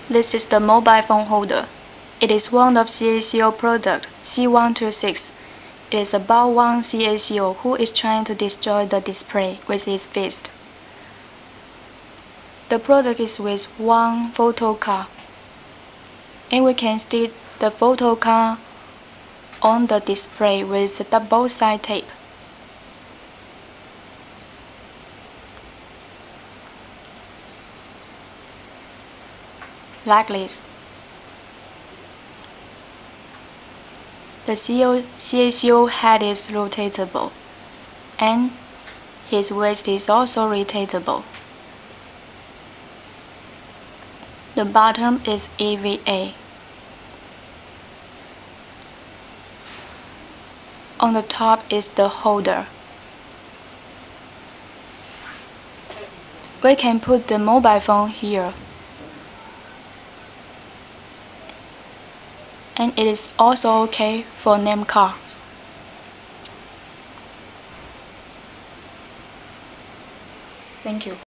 This is the mobile phone holder. It is one of CACO product C126. It is about one CACO who is trying to destroy the display with his fist. The product is with one photo card, and we can stick the photo card on the display with double-sided tape. Like this. The CACO head is rotatable, and his waist is also rotatable. The bottom is EVA. On the top is the holder. We can put the mobile phone here. And it is also okay for name card. Thank you.